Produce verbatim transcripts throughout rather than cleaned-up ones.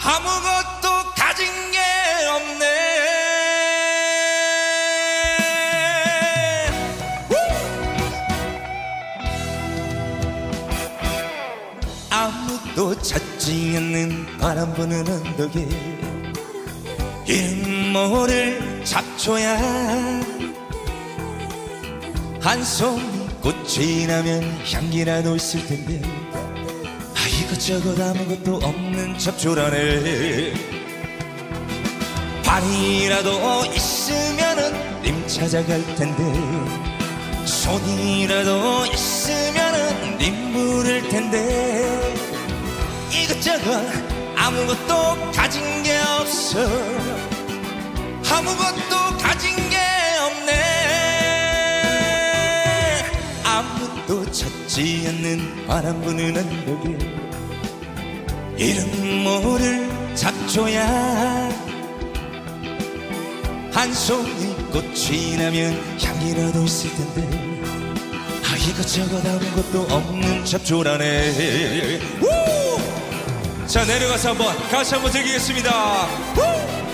아무것도 가진 게 없네. 아무도 찾지 않는 바람 부는 언덕에 이름 모를 잡초야 한 송이 꽃이 나면 향기라도 있을 텐데 아 이것저것 아무것도 없는 잡초라네. 발이라도 있으면은 님 찾아갈 텐데 손이라도 있으면은 님 부를 텐데 이것저것 아무것도 가진 게 없어. 아무것도 가진 게 없네. 아무도 찾지 않는 바람 부는 언덕에 이름 모를 잡초야 한 송이 꽃이 나면 향기라도 있을 텐데 아 이것저것 아무것도 없는 잡초라네. 우! 자 내려가서 한번 같이 한번 즐기겠습니다. 우!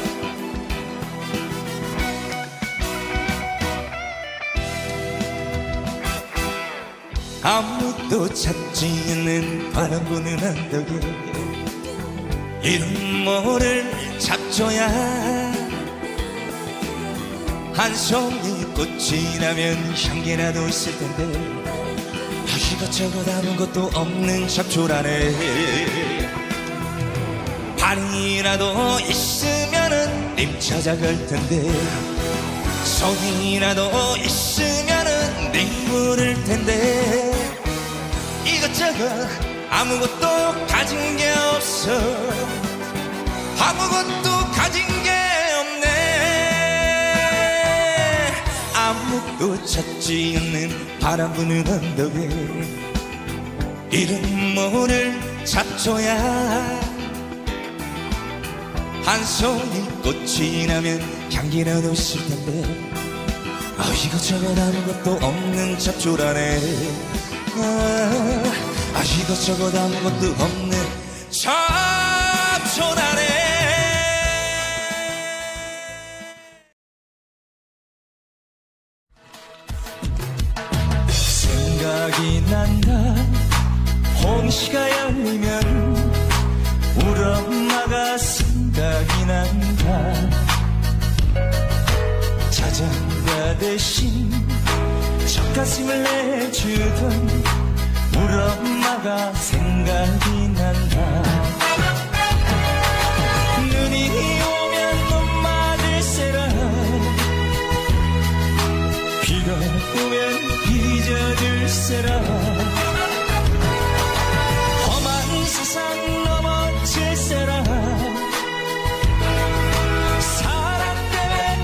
아무도 찾지 않는 바람 부는 언덕에 이름 모를 잡초야 한 송이 꽃이 나면 향기라도 있을 텐데 아 이것저것 아무것도 없는 잡초라네. 발이라도 있으면은 님 찾아갈 텐데 손이라도 있으면은 님 부를 텐데 이것저것 아무것도 가진 게 없어. 아무것도 가진 게 없네. 아무도 찾지 않는 바람 부는 언덕에 이름 모를 잡초야 한 송이 꽃이 나면 향기라도 있을 텐데 아 이것저것 아무것도 없는 잡초라네. 아, 아 이것저것 아무것도 없는 잡초라네. 생각이 난다. 홍시가 열리면 우리 엄마가 생각이 난다. 자장가 대신 젖가슴을 내주던 우리 엄마가 생각이 난다. 눈이 오면 못 맞을세라 비가 오면 빚어줄세라 험한 세상 넘어질세라 사랑 때문에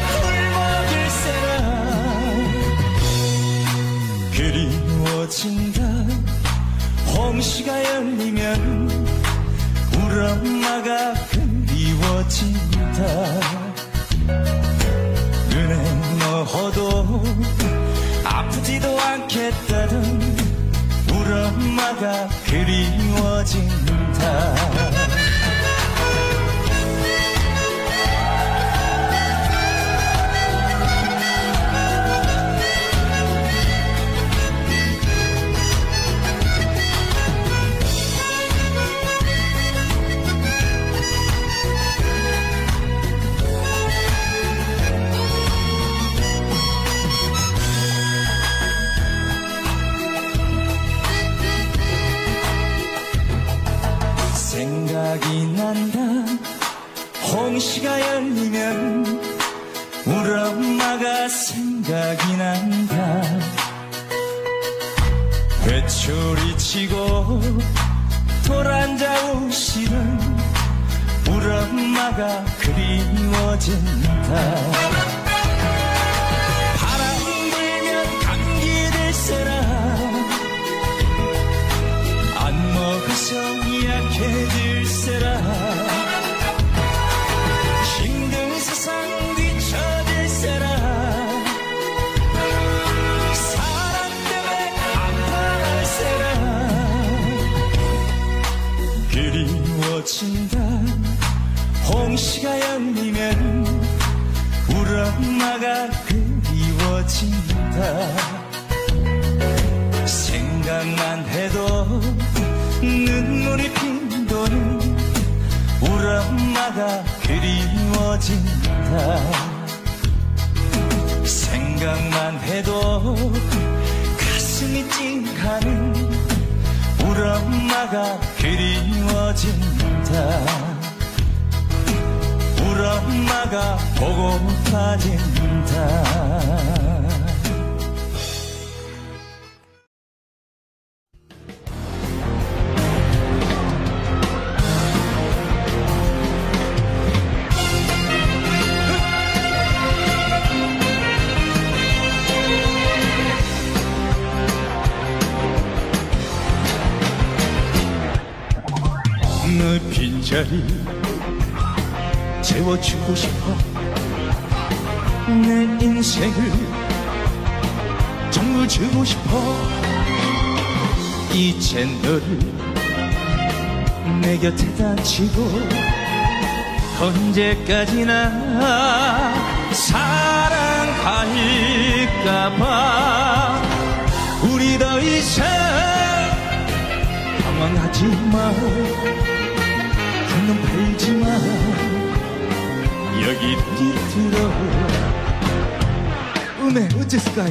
굶어질세라 그리워진다. 홍시가 열리면 우리 엄마가 그리워진다. 은행 넣어도 아프지도 않겠다던 우리 엄마가 그리워진다. 생각이 난다. 홍시가 열리면 우리 엄마가 생각이 난다. 회초리 치고 돌아앉아 우시는 우리 엄마가 그리워진다. 바람 불면 감기 들세라 안 먹어서 약해질세라 힘든 세상 뒤처질세라 사랑 때문에 아파할세라 그리워진다. 생각만 해도 눈물이 핀도는 우리 엄마가 그리워진다. 생각만 해도 가슴이 찡하는 우리 엄마가 그리워진다. 우리 엄마가 보고파진다. 너 빈자리 채워주고 싶어. 내 인생을 전부 주고 싶어. 이젠 너를 내 곁에다 치고 언제까지나 사랑할까봐. 우리 더 이상 방황하지 마. 눈 팔지마. 여기 들어. 은혜 어째을까요?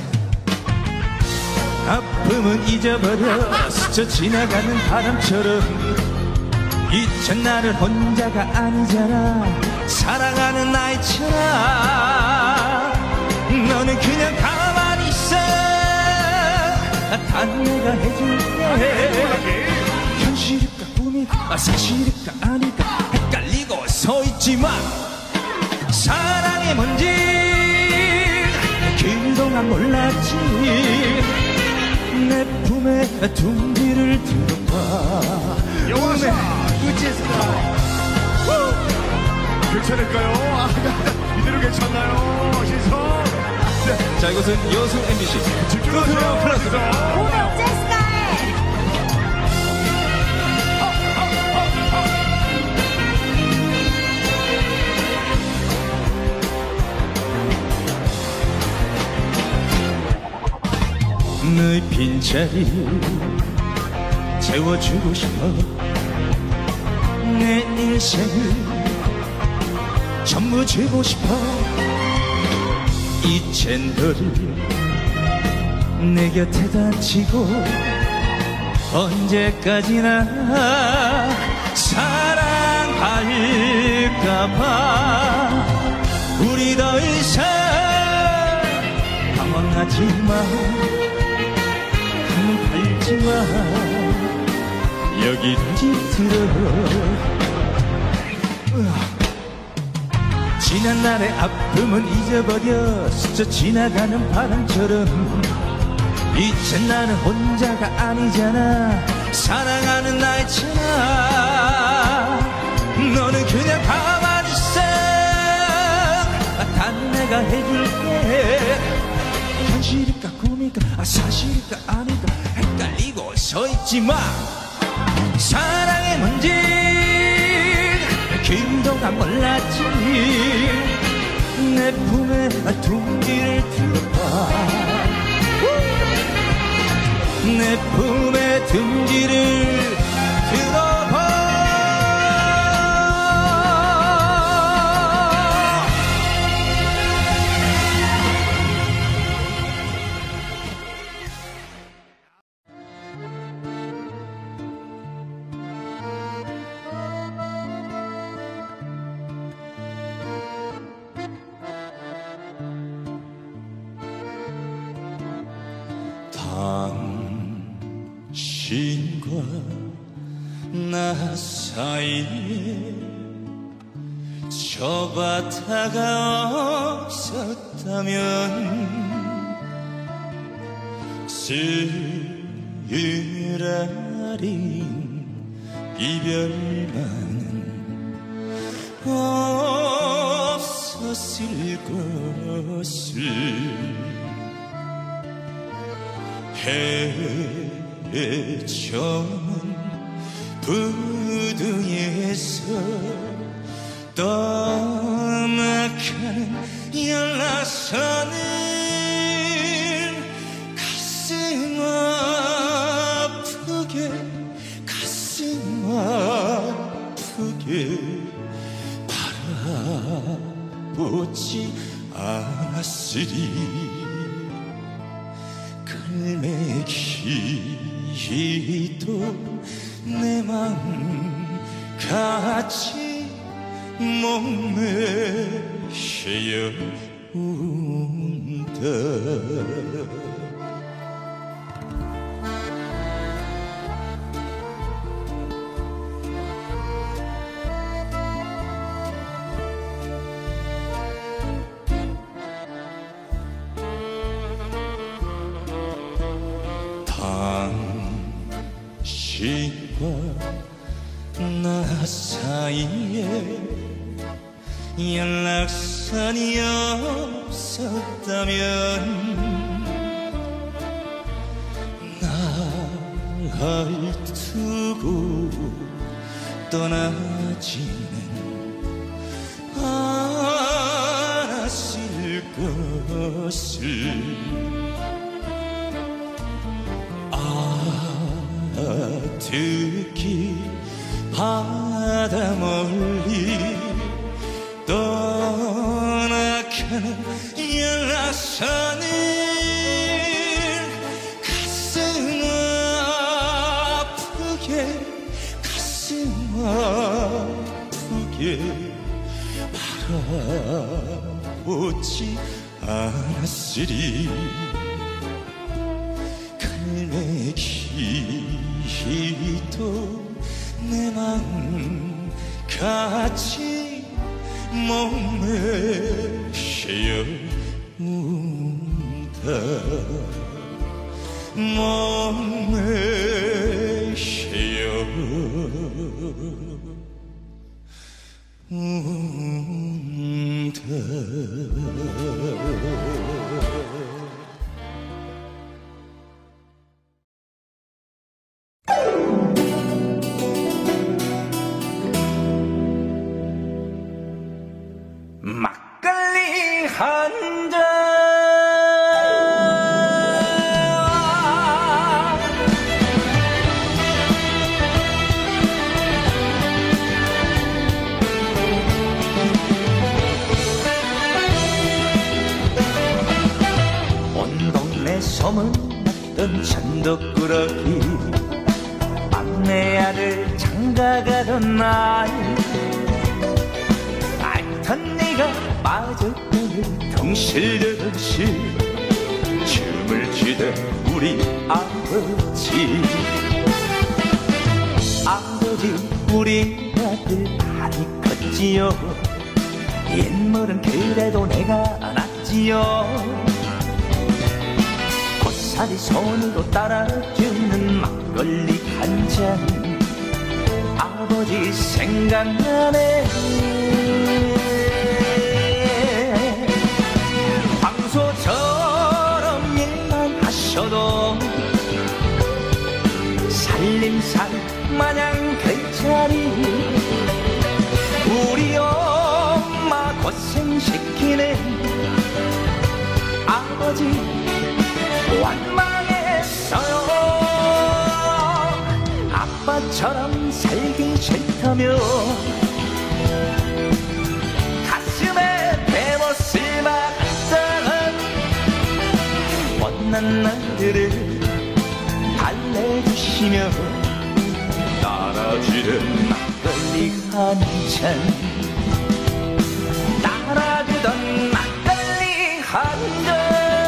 아픔은 잊어버려 스쳐 지나가는 바람처럼. 이젠 나를 혼자가 아니잖아. 사랑하는 나이처럼. 너는 그냥 가만히 있어. 단 내가 해줄게. 현실일까 꿈일까 사실일까 아닐까 헷갈리고 서있지만 사랑이 뭔지 그동안 몰랐지. 내 품에 둥지를 들어봐. 영화사 어째을까? 괜찮을까요? 아, 이대로 괜찮나요? 시선. 네. 자, 이것은 여수 엠비씨 집중하세요. 플러스다. 오늘 어째을까? 너의 빈자리 채워주고 싶어. 내 인생을 전부 주고 싶어. 이젠 너를 내 곁에다 치고 언제까지나 사랑할까봐. 우리 더 이상 방황하지 마. 팔지마. 여기 들어. 지난 날의 아픔은 잊어버려 스쳐 지나가는 바람처럼. 이젠 나는 혼자가 아니잖아. 사랑하는 나이처럼. 너는 그냥 가만히 있어. 단 내가 해줄게. 현실일까 꿈일까 아 사실일까 아닐까 헷갈리고 서있지마. 사랑이 뭔지 그동안 몰랐지. 내 품에 둥지를 들어봐. 내 품에 둥지를 들어봐. 당신과 나 사이에 저 바다가 없었다면 쓰라린 이별만은 없었을 것을 해저문 부두에서 떠나가는 연락선을 가슴 붙지 않았으리. 갈매기도 내 맘 같이 목매셔 운다. 당신과 나 사이에 연락선이 없었다면 날 두고 떠나지는 않았을 것을. 특히 바다 멀리 떠나가는 연락선을 가슴 아프게 가슴 아프게 바라보지 않았으리. 갈매기도 내 맘 같이 목매셔 운다. 목매셔 운다. 막걸리 한 잔. 온 동네 소문났던 천덕꾸러기 막내 아들 장가가던 날 알던 네가 빠졌다는 덩실덩실 춤을 추던 우리 아버지. 아버지 우리 아들 많이 컸지요. 인물은 그래도 내가 낫지요. 고사리 손으로 따라주는 막걸리 한 잔 아버지 생각나네. 황소처럼 일만 하셔도 살림살 마냥 괜찮이 우리 엄마 고생시키네. 아버지 완망했어요. 아빠처럼 살기 싫다며 가슴에 베모을 박았던 못난 날들을 달래주시며 따라주던 막걸리 한 잔 따라주던 막걸리 한 잔.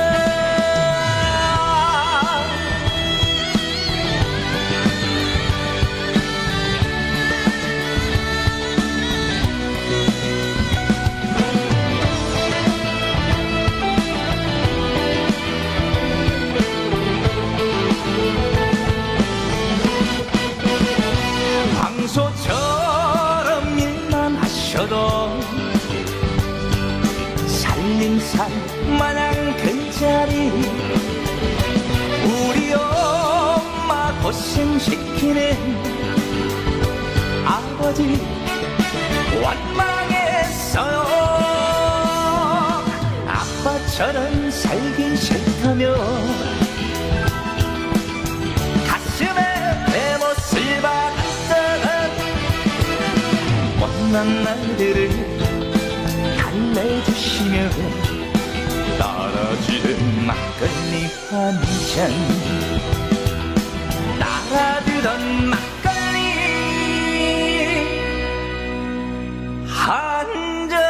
황소처럼 일만 하셔도 살림살 마냥 괜찮이 우리 엄마 고생시키는 아버지 완망했어요. 아빠처럼 살기 싫다며 가슴에 베모을 박았던 못난 날들을 달래 내주시면 떨어지는 막걸리 한 잔 따라주던 막걸리 한 잔.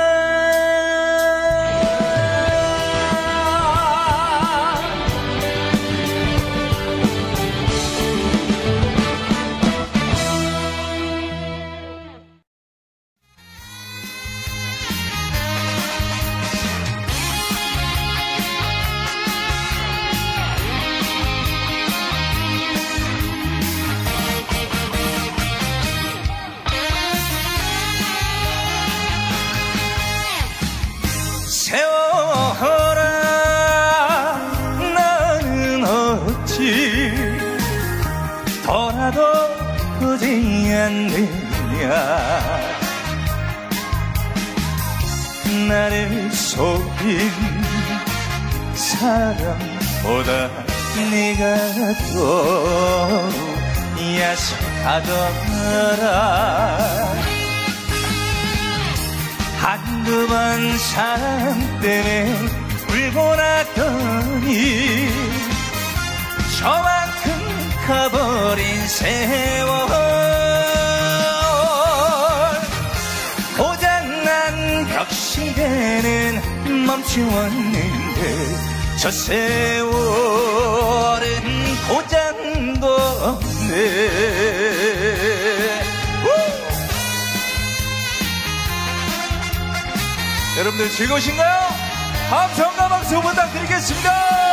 세워라 나는 어찌 돌아도 오지 않느냐. 나를 속인 사람보다 네가 더 야속하더라. 한두 번 사랑 때문에 울고 났더니 저만큼 가버린 세월. 고장난 벽시계는 멈추었는데 저 세월은 고장도 없네. 여러분들 즐거우신가요? 함성과 박수 부탁드리겠습니다.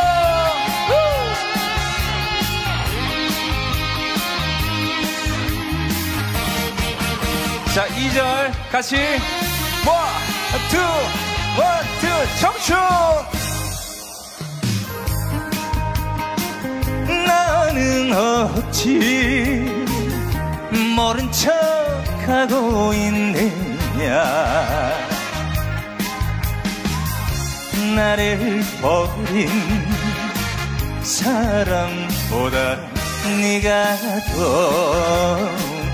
자, 이 절 같이 원, 투, 원, 투, 청춘. 나는 어찌 모른 척하고 있느냐. 나를 버린 사람보다 네가 더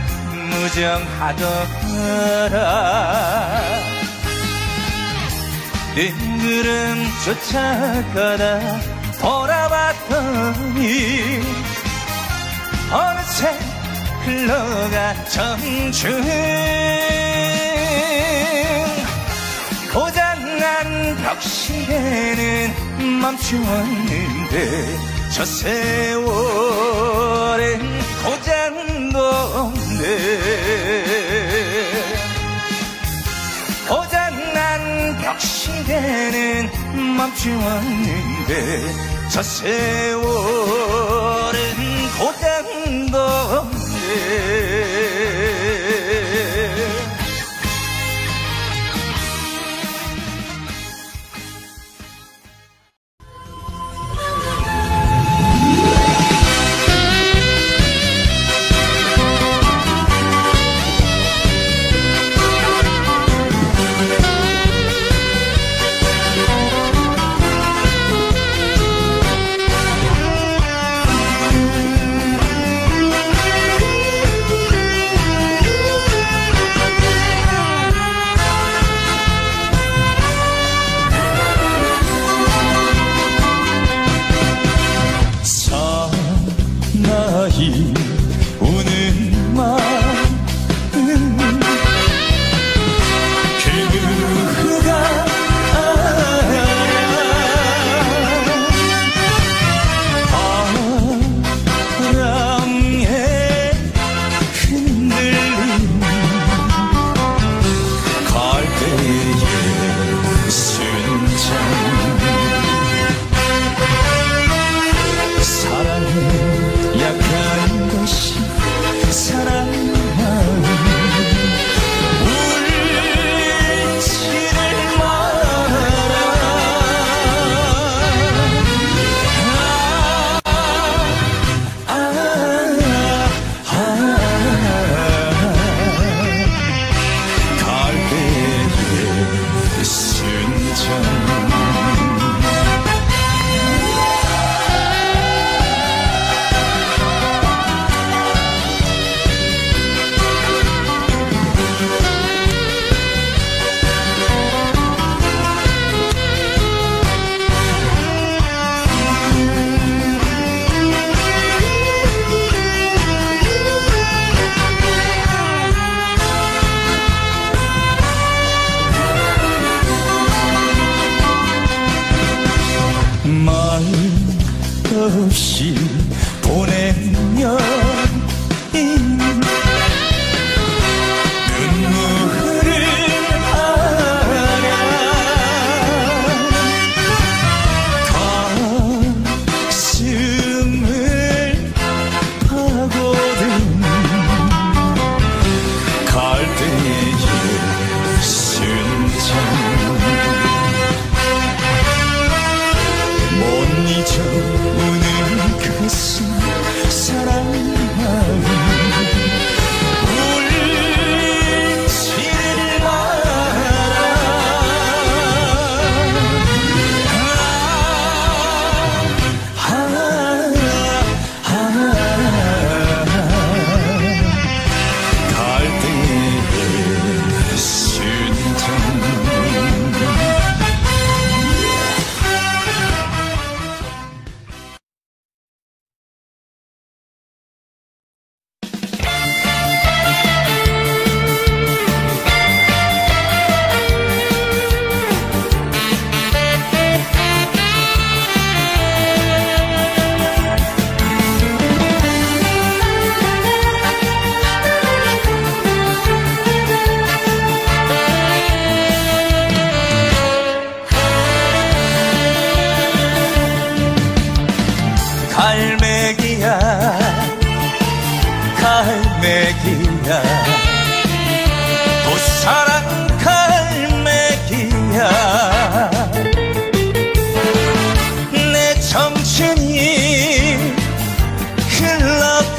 무정하더라. 뜬구름 쫓아가다 돌아봤더니 어느새 흘러간 청춘. 고장난 벽시계는 멈추었는데 저 세월엔 고장도 없네. 고장난 벽시계는 멈추었는데 저 세월은 고장도 없네. 우는 마음 그 누가 알아. 바람에 흔들린 갈대의 순정. 사랑은 약한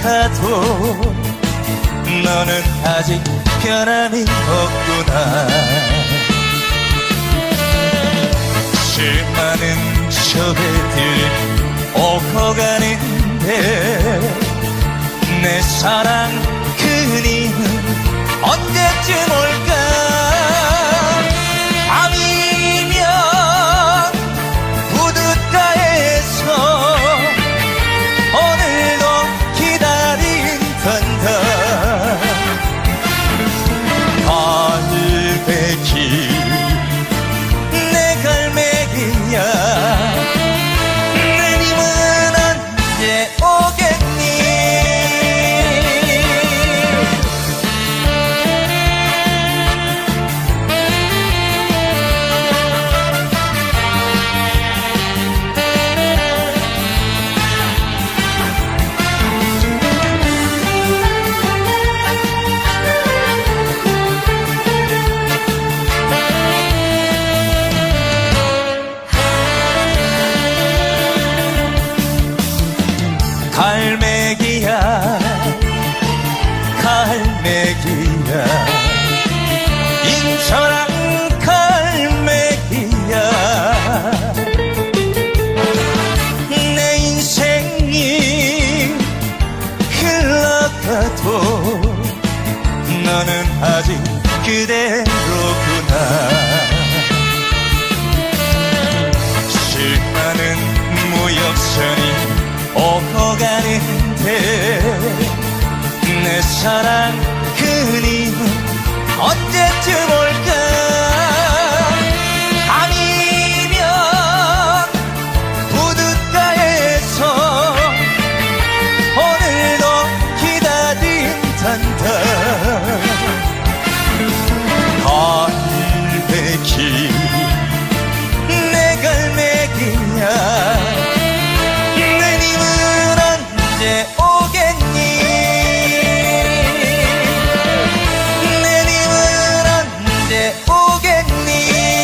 흘러가도 너는 아직 변함이 없구나. 수많은 저배들 오고 가는데 내 사랑 그님은 언제쯤 올까. 밤이면 부둣가에서 오늘도 기다린단다. 갈매기 내 갈매기야 내님은 언제 오겠니. 갈매기야 갈매기야 인천한 갈매기야 내 인생이 흘러가도 너는 아직 그대로구나. 수많은 무역선이 오고 가는데 내 사랑 그님은 언제쯤 올까. 아니면 부둣가에서 오늘도 기다린단다. 갈매기 내 갈매기야 언제 오겠니. 내님은 언제 오겠니.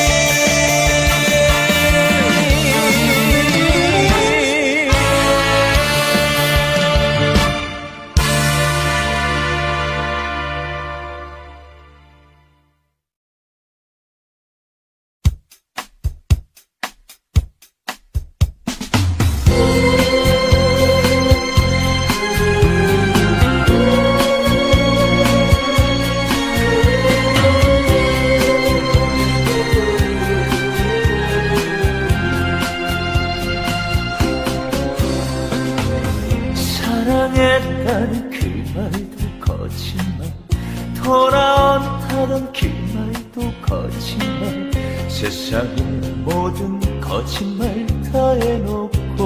사랑했다는 그 말도 거짓말 돌아온다던 그 말도 거짓말 세상의 모든 거짓말 다 해놓고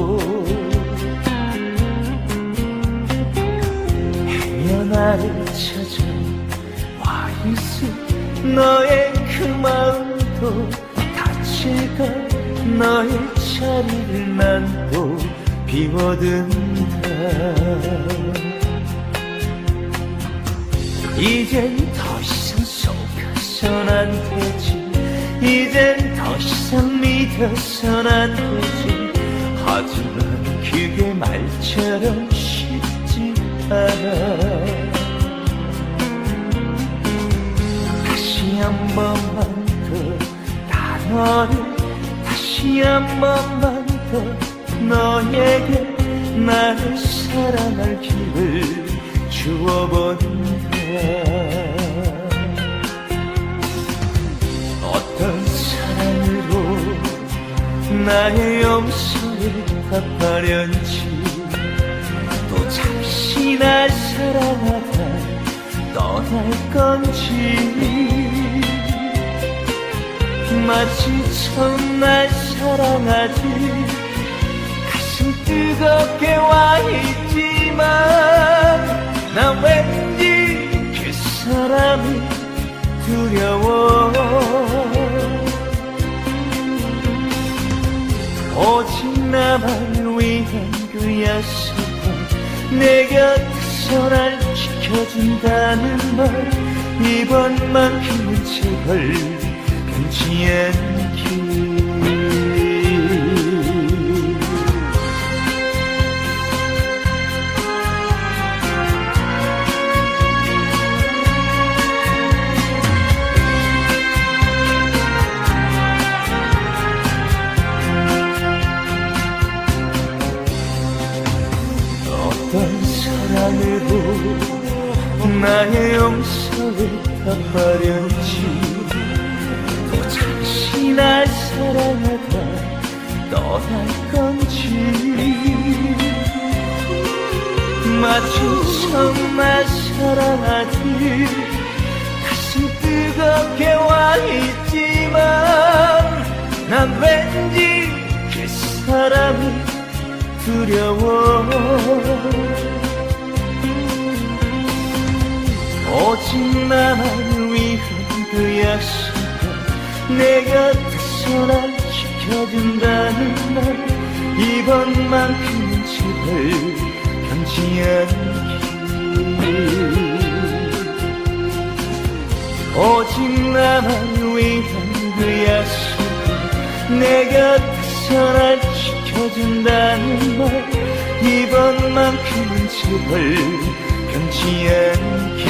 행여 나를 찾아와 있을 너의 그 마음도 다칠까. 너의 자리를 난 또 비워둔다. 이젠 더 이상 속아선 안 되지. 이젠 더 이상 믿어선 안 되지. 하지만 그게 말처럼 쉽지 않아. 다시 한 번만 더 나 너를 다시 한 번만 더 너에게 나를 사랑할 기회를 주어본다. 어떤 사랑으로 나의 용서를 갚으련지 또 잠시 날 사랑하다 떠날 건지 마치 처음 날 사랑하지. 뜨겁게 와 있지만 난 왠지 그 사람이 두려워. 오직 나만 위한 그 약속과 내 곁에서 날 지켜준다는 말 이번만큼은 제발 변치 않길. 사랑으로 나의 용서를 갚아려지 또 잠시 날 사랑하다 떠날 건지 마치 처음 날 사랑하듯 가슴 뜨겁게 와있지만 난 왠지 그 사람이 두려워 오직 나만 위한 그 약속과 내 곁에서 날 지켜준다는 말 이번만큼은 제발 변치 않길 오직 나만 위한 그 약속과 내 곁에서 날 지켜준다는 말 이번만큼은 제발 변치 않길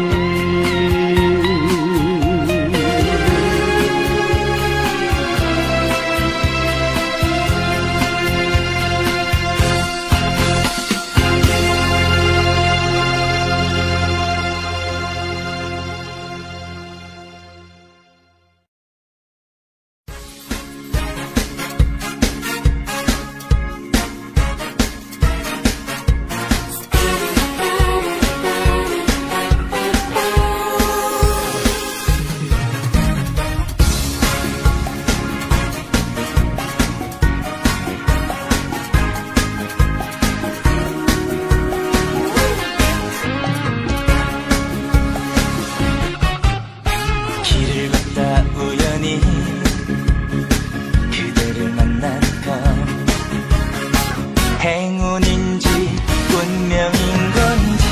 행운인지 운명인 건지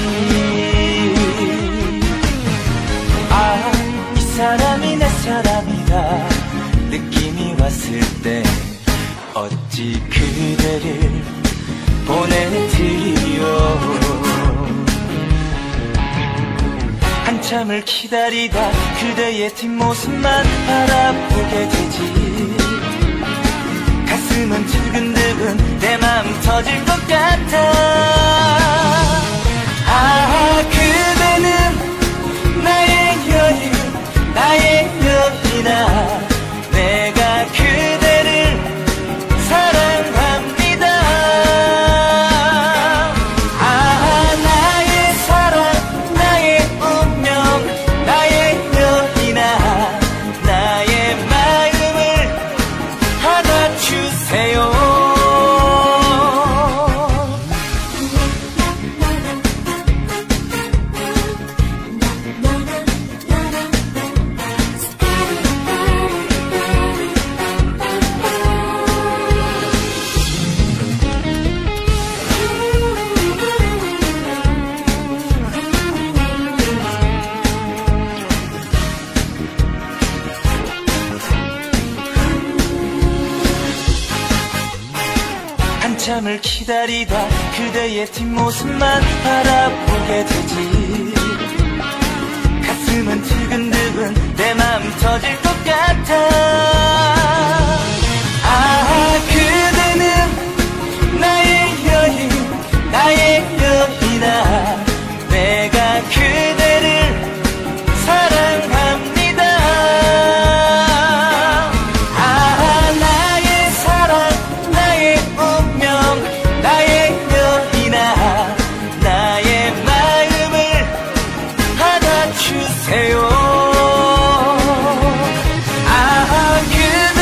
아, 이 사람이 내 사람이다 느낌이 왔을 때 어찌 그대를 보내드려 한참을 기다리다 그대의 뒷모습만 바라보게 되지 가슴은 두근두근 내 마음 터질 것 같아 아 그대는 나의 여인 나의 여인아 내가 그대를 사랑합니다 아 나의 사랑 나의 운명 나의 여인아 나의 마음을 받아주세요 한참을 기다리다 그대의 뒷모습만 바라보게 되지 가슴은 두근두근 내 마음 터질 것 같아 아 그대는 나의 여인 나의 여인아 내가 그대를 사랑합니다 아 나의 사랑 나의 운명 나의 여인아 나의 마음을 받아주세요 아 그대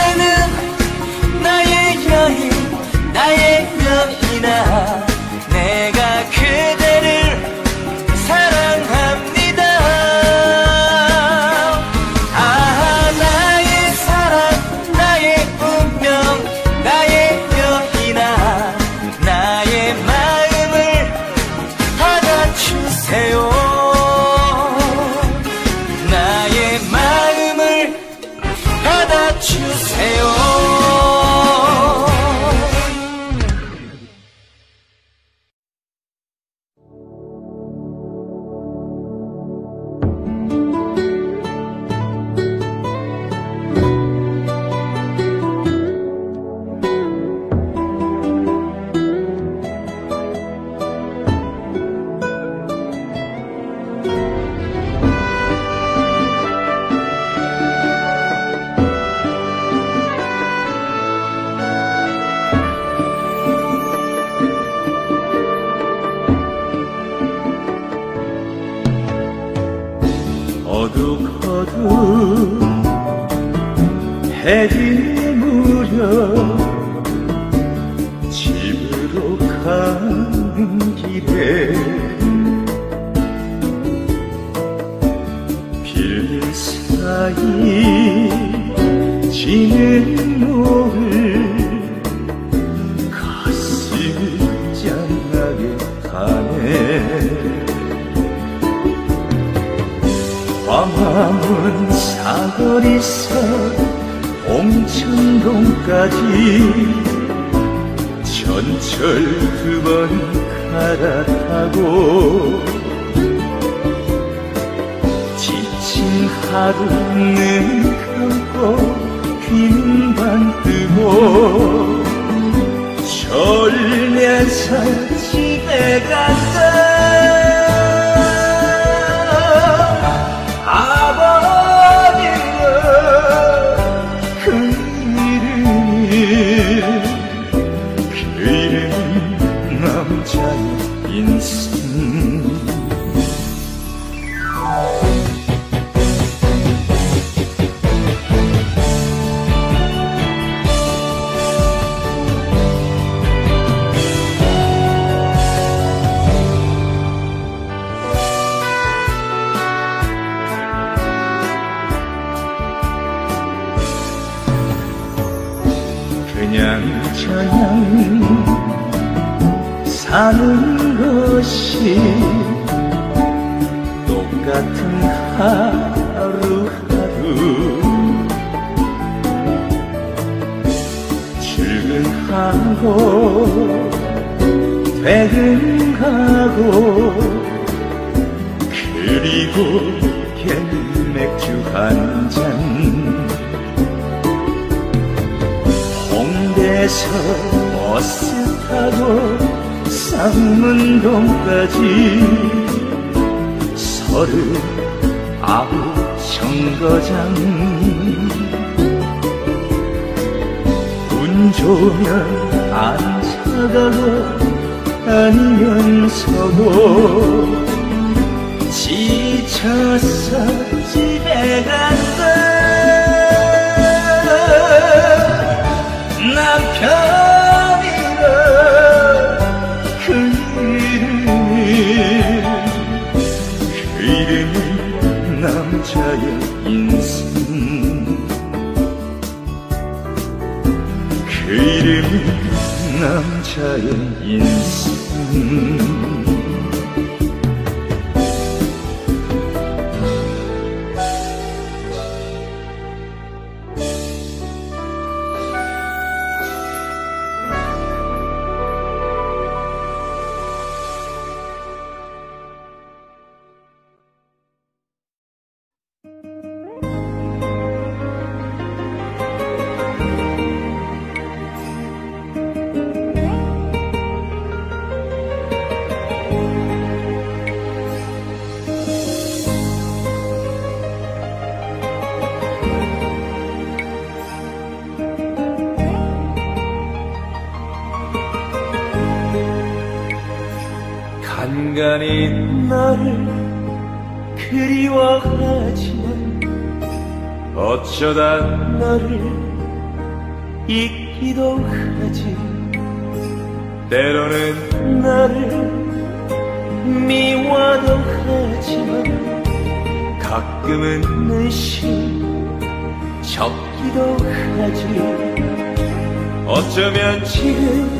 어둑어둑 해질 무렵 집으로 가는 길에 빌 사이 지는 노을 가슴이 짠하게 가네. 광화문 사거리서 홍천동까지 전철 두 번 갈아타고 지친 하루는 감고 귀는 반 뜨고 졸면서 집에 간다. 그냥 저냥 사는 것이 똑같은 하루하루 출근하고 퇴근하고 그리고 캔 맥주 한 잔 홍대에서 버스 타고 쌍문동까지 서른아홉 정거장 운 좋으면 앉아가고 아니면 서고 지쳐서 집에 간다. 남편이라 그 이름이 그 이름이 남자의 인생 그 이름이 남자의 인생. 간간히 나를 그리워하지만 어쩌다 너를 잊기도 하지. 때로는 나를 미워도 하지만 가끔은 의심 적기도 하지. 어쩌면 지금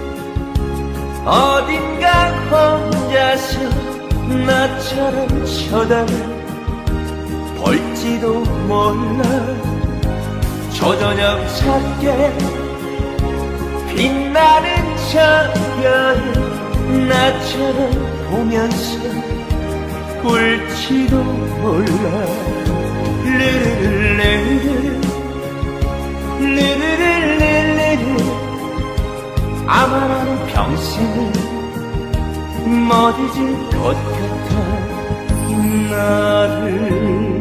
어딘가 혼자서 나처럼 쳐다볼지도 몰라. 저저녁 찾게 빛나는 저 별을 나처럼 보면서 울지도 몰라. 르르르르르 르르르르르 아마 나는 평생을 못 잊을 것 같아 나를.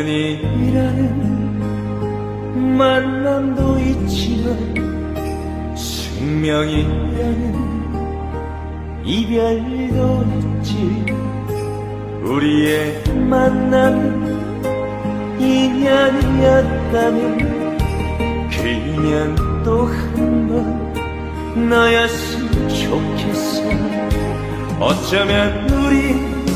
인연이라는 만남도 있지만 숙명이라는 이별도 있지. 우리의 만남은 인연이었다면 그 인연 또 한 번 너였으면 좋겠어. 어쩌면 우리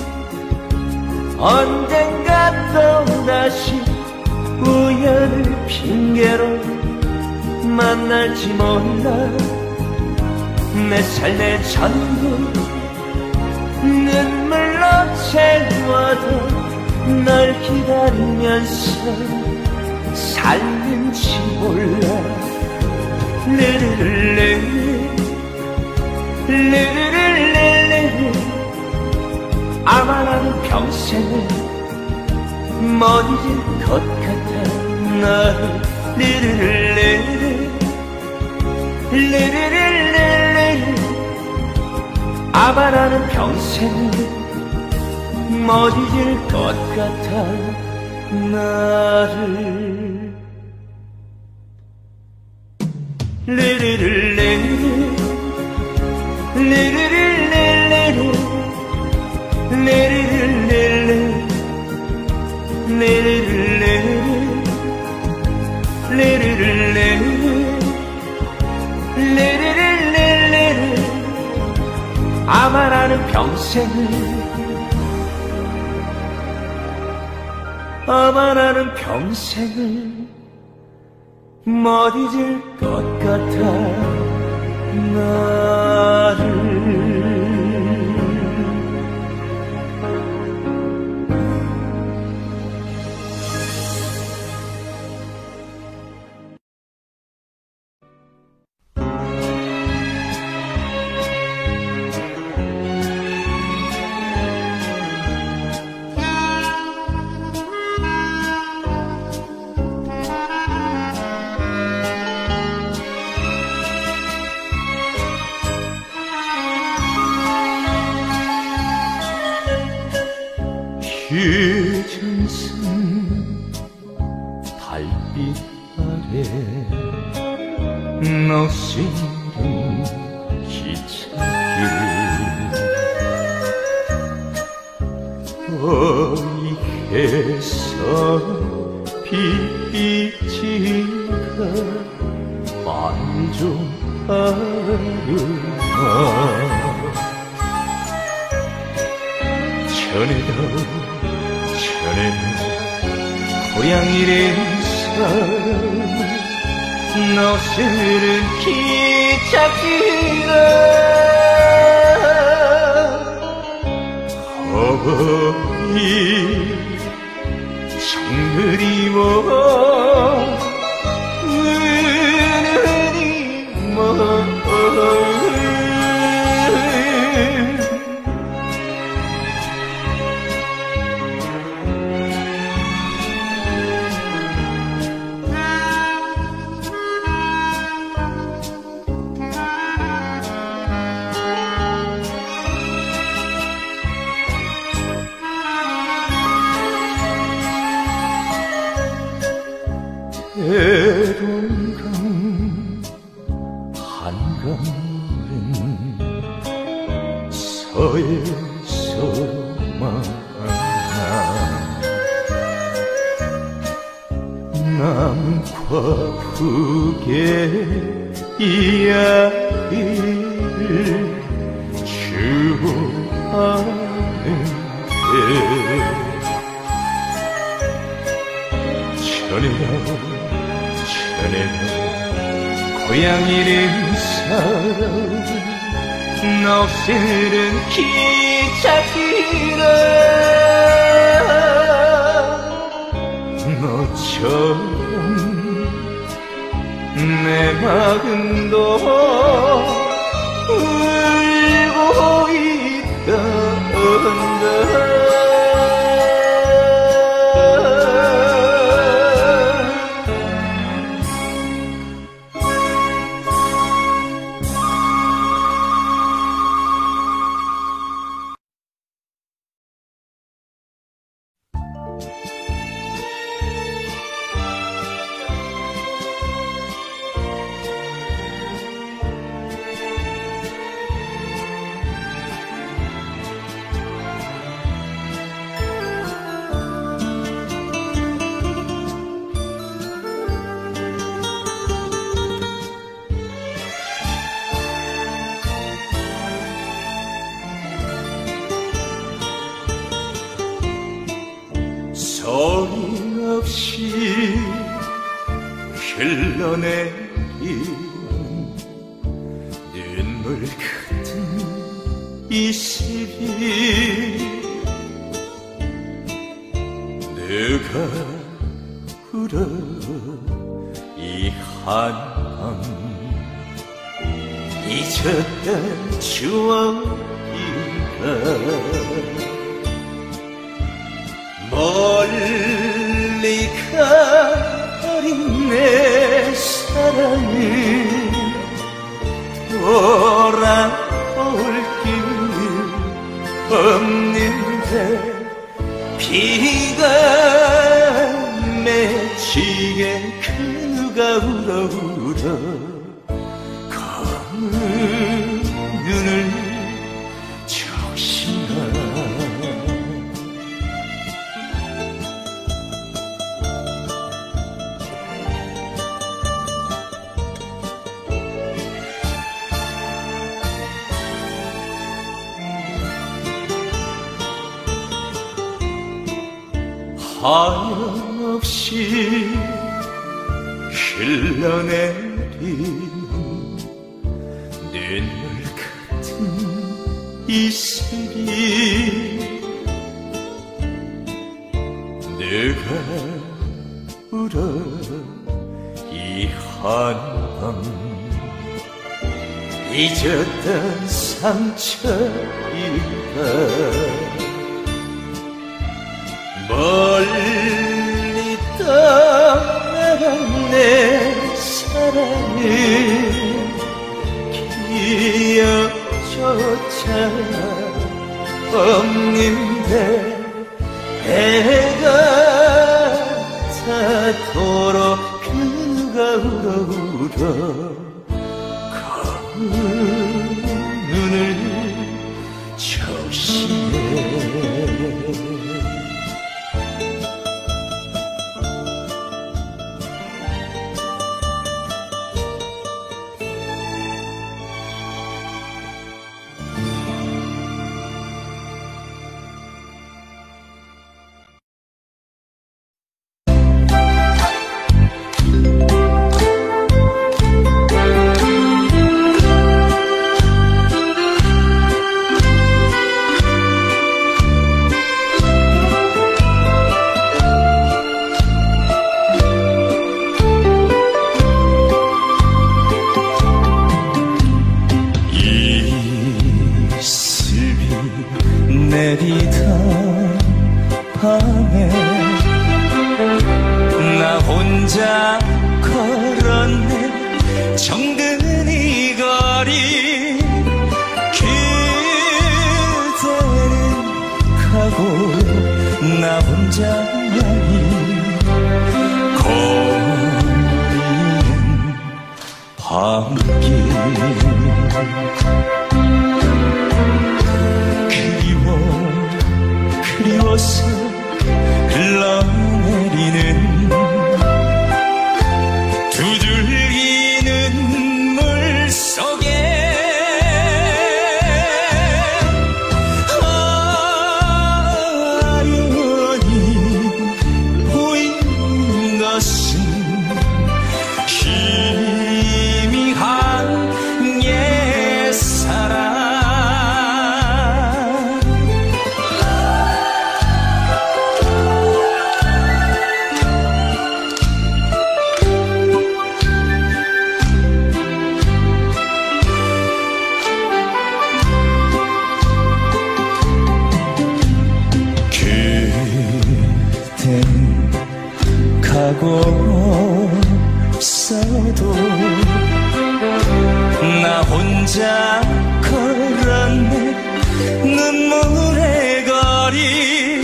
언젠가 또다시 우연을 핑계로 만날지 몰라. 내 삶의 전부 눈물로 채워도 널 기다리면서 살는지 몰라. 르르르르 르르르르르 아마 나는 평생을 못 잊을 것 같아. 너를 르르르르 르르르르르 아마 나는 평생을 못 잊을 것 같아. 나를 르르르르르 르르르르르 르르르르르 르르르르르 르르르르르 르르르르르 아마 나는 평생을 아마 나는 평생을 못 잊을 것 같아. 나를 휴전선 달빛 아래 넋이른 기차길 어이해서 빛이가 말 좀 하려나. 전에도 전에는 고향이란 사람 너스른 기찻길에 허이 정그리워 은은히 멀 대동강 한강물은 서에서 만나 남과 북의 이야기를 주고하는데 전에도 전에도 고향이란 사람 넋이른 기찻길에 너처럼 내 마음도 울고 있단다. 흘러내린 눈물 같은 이 시비 누가 울어 이 한밤 잊었던 추억이가 멀리 가버린 내 사랑이 돌아올 길 없는데 비가 맺히게 그가 울어 울어 검은 눈을 적신다 하염없이 흘러내린 눈물 같은 이 시리 내가 울어 이 한밤 잊었던 상처이다 멀리 떠나간 내 사랑은 기억조차 없는데 해가 닿도록 그가 울어 울어 검은 눈을 적시네 내리던 밤에 나 혼자 걸었네 정든 이 거리 그대는 가고 나 혼자만이 거리는 밤길 그리워서 흘러내리는 두 줄기 눈물 속에 아련히 보이는 것은 희미한 옛사랑 가고 없어도 나 혼자 걸었네 눈물의 거리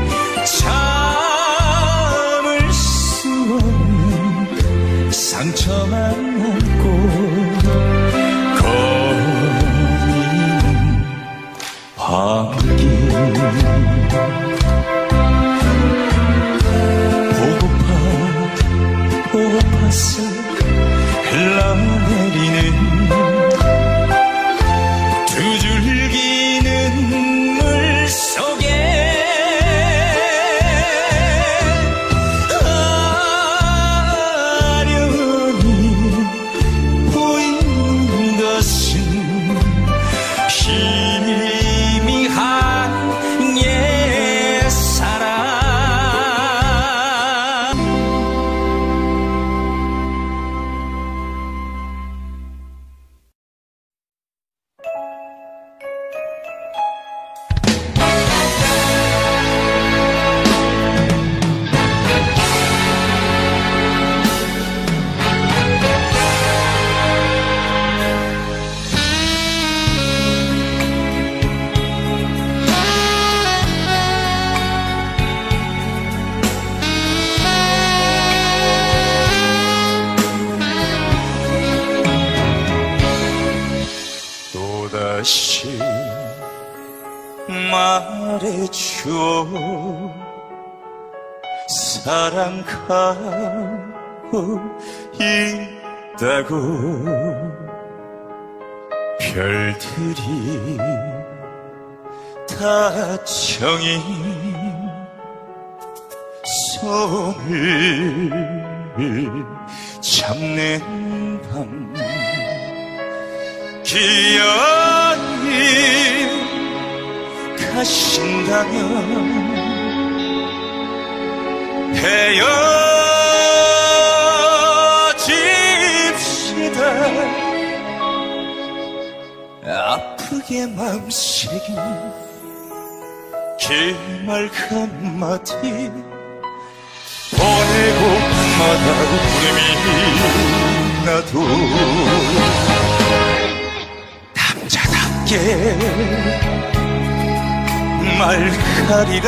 참을 수 없는 상처만 안고 거리는 밤길 보고파서 흘러내리는 두 줄기 눈물 속에 아련히 말해줘 사랑하고 있다고 별들이 다 정이 손을 잡는 밤 기어이 가신다면 헤어집시다 아프게 맘새긴 그 말 한마디 보내고 마다고 구름이 나도 남자답게 말하리라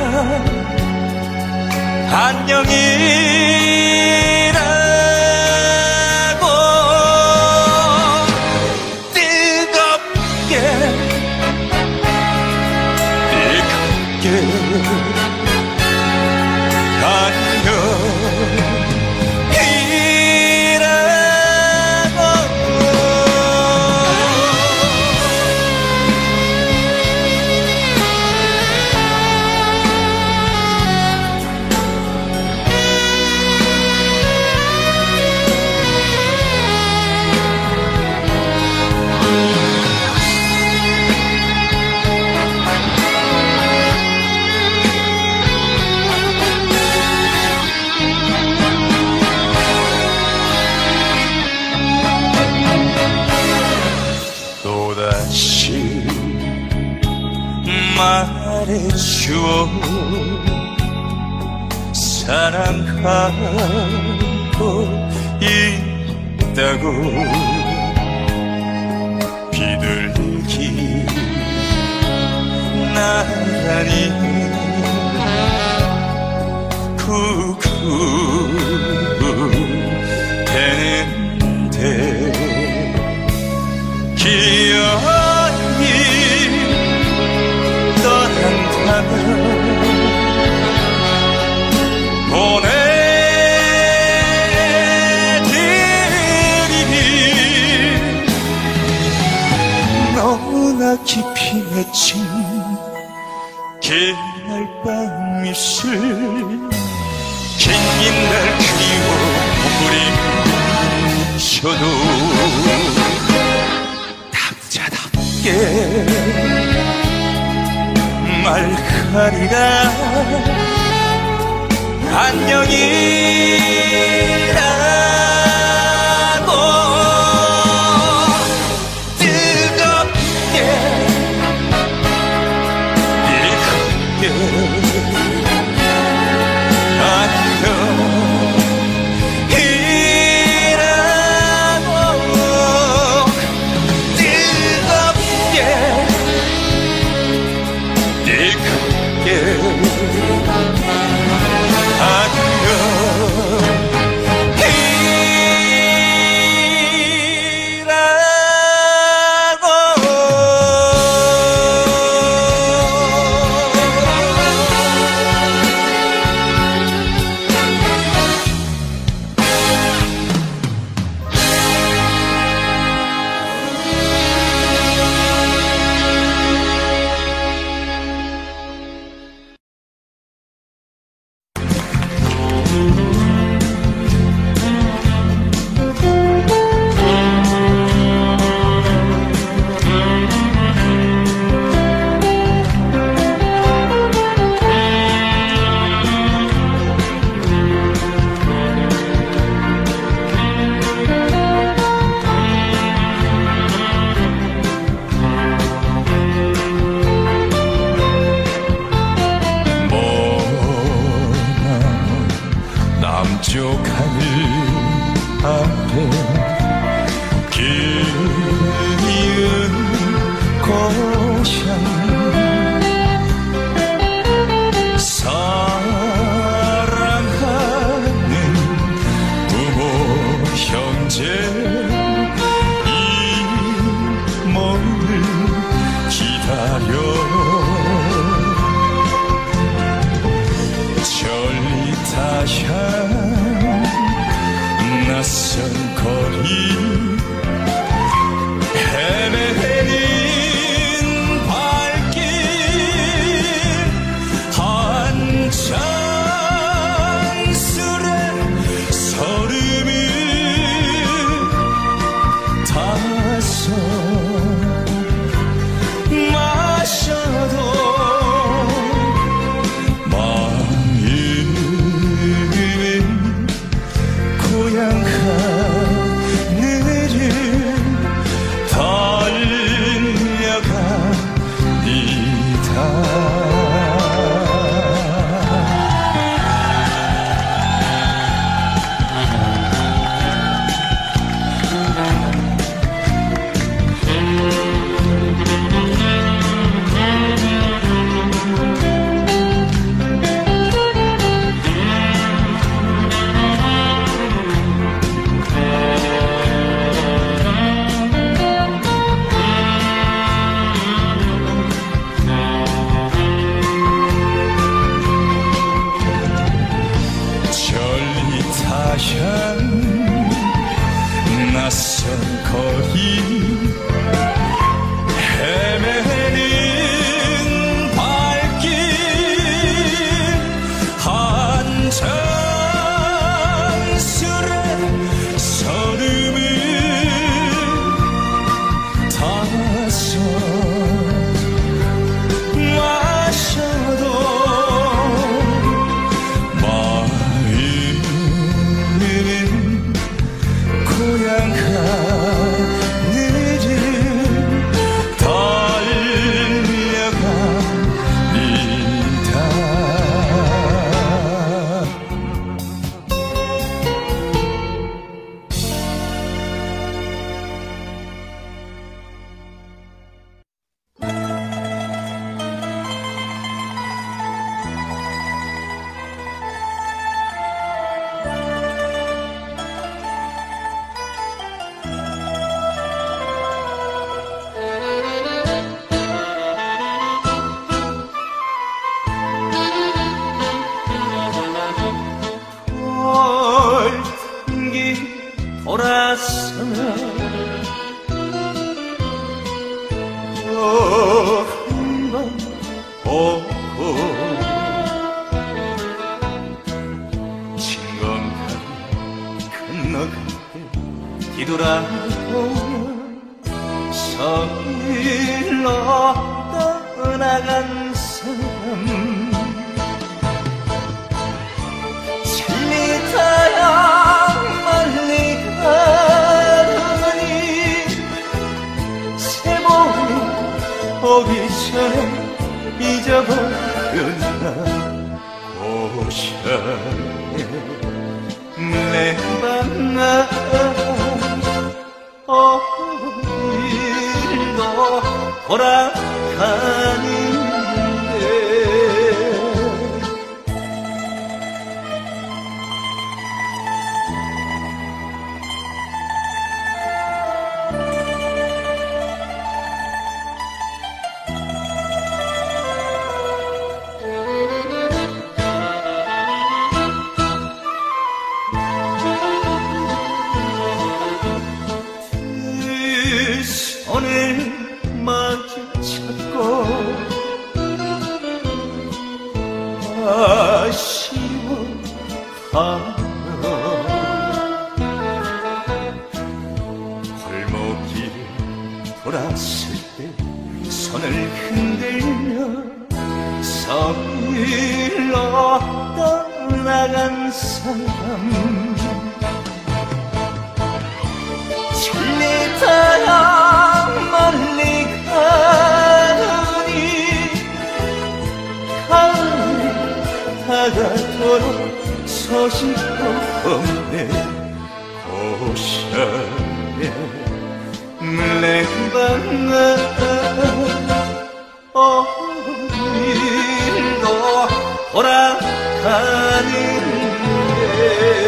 안녕이라고 뜨겁게 뜨겁게 또다시 말해줘 사랑하고 있다고 비둘기 나란히 구구 되는데 기어이 떠난다면 보내드리니 너무나 깊이 맺힌 그날 밤 입술 긴 날 그리워 버리셔도 남자답게 말하리라 안녕이라고 뜨겁게 뜨겁게 낯선 거리 헤매는 발길 한 잔술에 서름을 담아서 마셔도 마음은 고향 하늘을 달려갑니다. 낯선 거리 헤매는 발길 한 잔술에 서름을 담아서 마셔도 고향 하늘을 달려갑니다. 돌아서면 또 한 번 보고 진건강 건너가게 뒤돌아보면 서일로 떠나간 사람 칠리터야 멀리 가더니 새봄이 오기 전에 잊어버렸나 고향에 내 만나 어딜도 돌아가는데 손을 마주 잡고 아쉬워하며 골목길에 돌았을 때 손을 흔들며 서일로 떠나간 사람 칠리터야 멀리 가더니 가을이 다가도록 소식도 없네 고향에 내 만나 어딜도 돌아가는데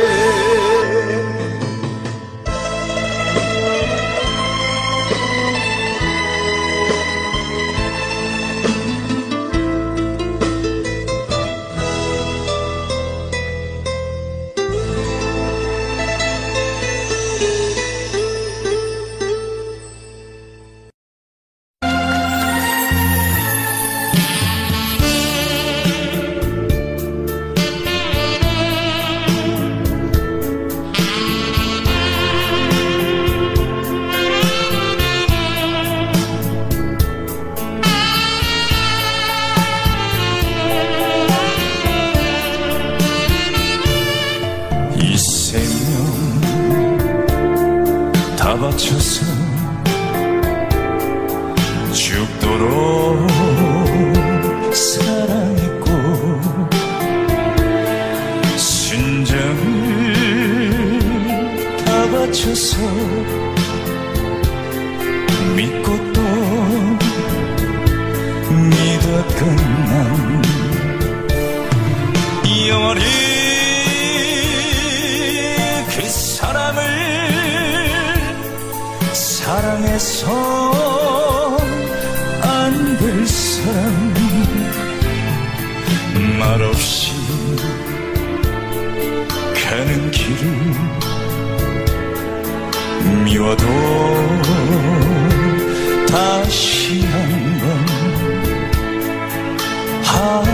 다 바쳐서 죽도록 사랑했고 순정을 다 바쳐서 믿고 또 믿었건 난 영원히 그 사람을 사랑해서 안 될 사람 말없이 가는 길을 미워도 다시 한번 하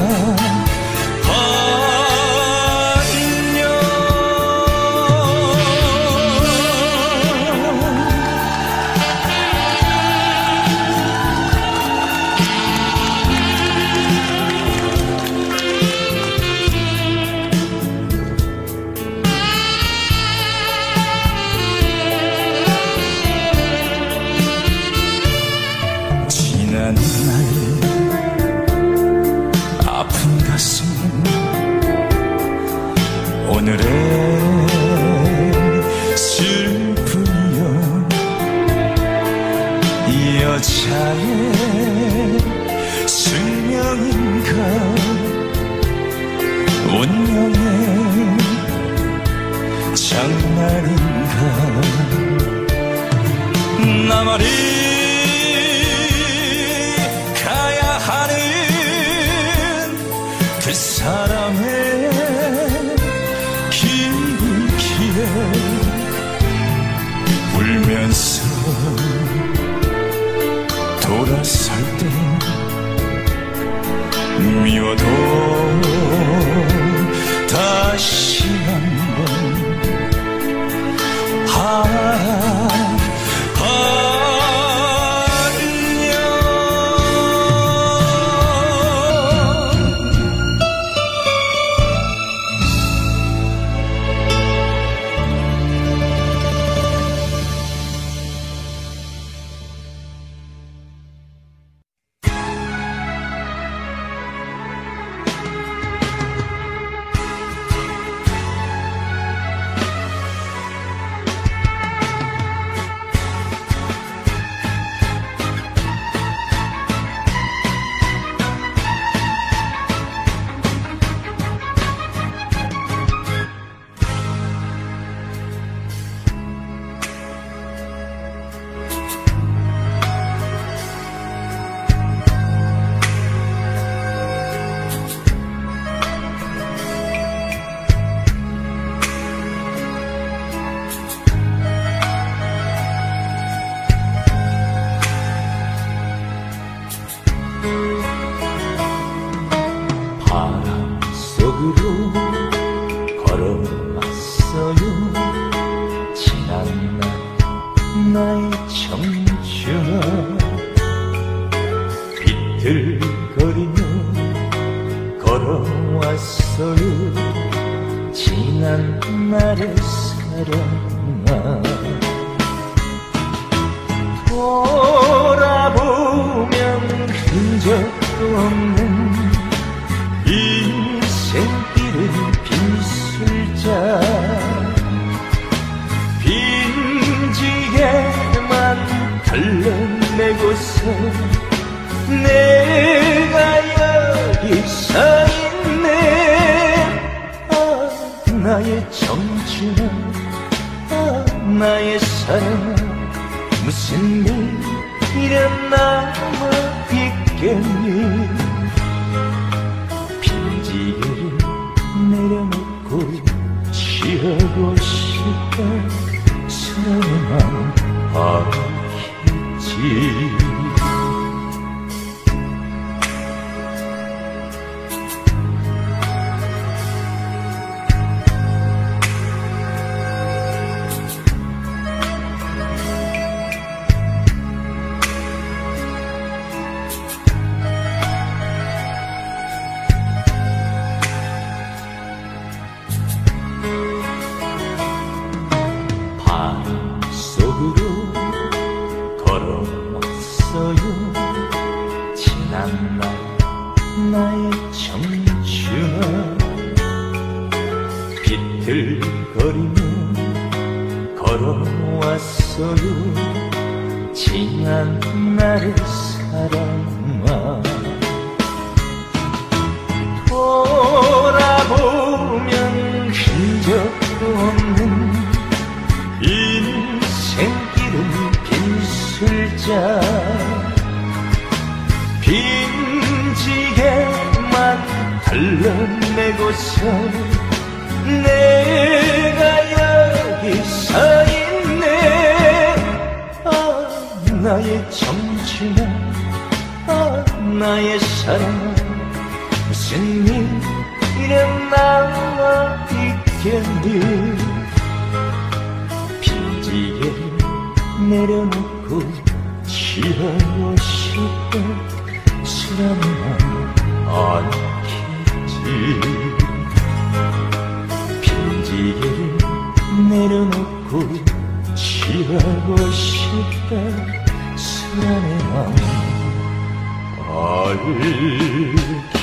오늘의 슬픔이여 이 여자의 숙명인가 운명의 장난인가 나만이 가야 하는 그 사람의 울면서 돌아설 때 미워도 다시 한번 하 걸어왔어요 지난 날의 사랑아 돌아보면 흔적도 없는 인생길은 빈술자 빈지게만 달러내고서 내가 여기 서 있네 아 나의 청춘아 아 나의 사랑아 무슨 일은 나와 있겠니 빈지게 내려놓고 취하고 싶다 술하면 않겠지 빈지게를 내려놓고 취하고 싶다 술하면 알겠지